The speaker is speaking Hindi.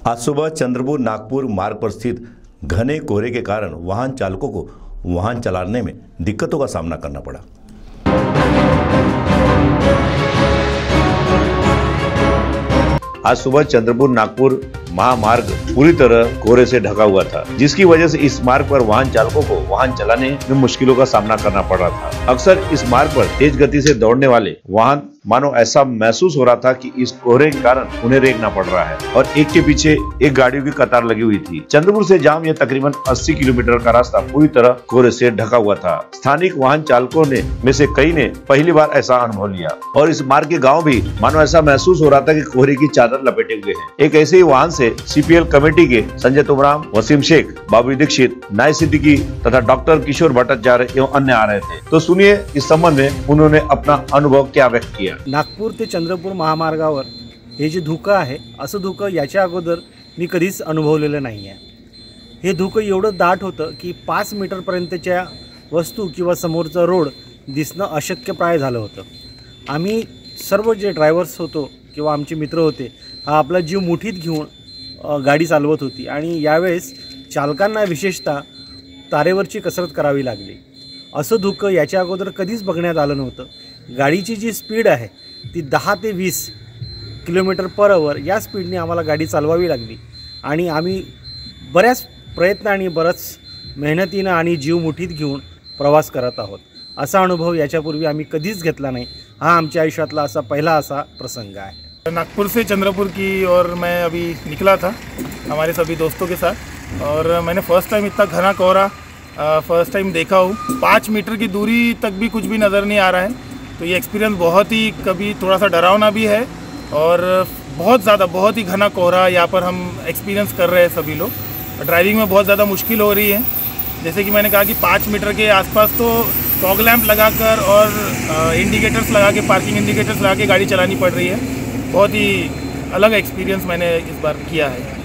आज सुबह चंद्रपुर नागपुर मार्ग पर स्थित घने कोहरे के कारण वाहन चालकों को वाहन चलाने में दिक्कतों का सामना करना पड़ा। आज सुबह चंद्रपुर नागपुर महामार्ग पूरी तरह कोहरे से ढका हुआ था, जिसकी वजह से इस मार्ग पर वाहन चालकों को वाहन चलाने में मुश्किलों का सामना करना पड़ रहा था। अक्सर इस मार्ग पर तेज गति से दौड़ने वाले वाहन मानो ऐसा महसूस हो रहा था कि इस कोहरे के कारण उन्हें रेंगना पड़ रहा है और एक के पीछे एक गाड़ियों की कतार लगी हुई थी। चंद्रपुर से जाम यह तकरीबन 80 किलोमीटर का रास्ता पूरी तरह कोहरे से ढका हुआ था। स्थानिक वाहन चालकों में से कई ने पहली बार ऐसा अनुभव लिया और इस मार्ग के गाँव भी मानो ऐसा महसूस हो रहा था कि कोहरे की चादर लपेटे हुए है। एक ऐसे ही वाहन से CPL कमेटी के संजय तुमराम, वसीम शेख, बाबू दीक्षित, नाय सिद्दीकी तथा डॉक्टर किशोर भट्टाचार्य एवं अन्य आ रहे थे। तो सुनिए इस संबंध में उन्होंने अपना अनुभव क्या व्यक्त किया। नागपूर ते चंद्रपूर महामार्गावर हे जे धुकं आहे, असं धुकं याच्या अगोदर मी कधीच अनुभवलेलं नाही आहे। हे धुकं एवढं दाट होतं की 5 मीटरपर्यंतच्या वस्तू किंवा समोरचा रोड दिसणं अशक्यप्राय झालं होतं। आम्ही सर्व जे ड्रायव्हर्स होतो किंवा आमचे मित्र होते, हा आपला जीव मुठीत घेऊन गाडी चालवत होती आणि यावेळेस चालकांना विशेषतः तारेवरची कसरत करावी लागली। असं धुकं याच्या अगोदर कधीच बघण्यात आलं नव्हतं। गाडीची जी स्पीड आहे ती 10 ते 20 किलोमीटर पर आवर या स्पीडने आम्हाला गाडी चालवावी लागली आणि आम्ही बऱ्याच प्रयत्न आणि बरंच मेहनतीनं आणि जीव मुठीत घेऊन प्रवास करत आहोत। असा अनुभव याच्यापूर्वी आम्ही कधीच घेतला नाही। हा आमच्या आयुष्यातला असा पहिला असा प्रसंग आहे। नागपुर से चंद्रपुर की और मैं अभी निकला था हमारे सभी दोस्तों के साथ, और मैंने फ़र्स्ट टाइम इतना घना कोहरा फर्स्ट टाइम देखा हूँ। 5 मीटर की दूरी तक भी कुछ भी नज़र नहीं आ रहा है। तो ये एक्सपीरियंस बहुत ही कभी थोड़ा सा डरावना भी है और बहुत ही घना कोहरा यहाँ पर हम एक्सपीरियंस कर रहे हैं सभी लोग। ड्राइविंग में बहुत ज़्यादा मुश्किल हो रही है। जैसे कि मैंने कहा कि 5 मीटर के आसपास तो फॉग लैंप लगाकर और इंडिकेटर्स लगा के, पार्किंग इंडिकेटर्स लगा के गाड़ी चलानी पड़ रही है। बहुत ही अलग एक्सपीरियंस मैंने इस बार किया है।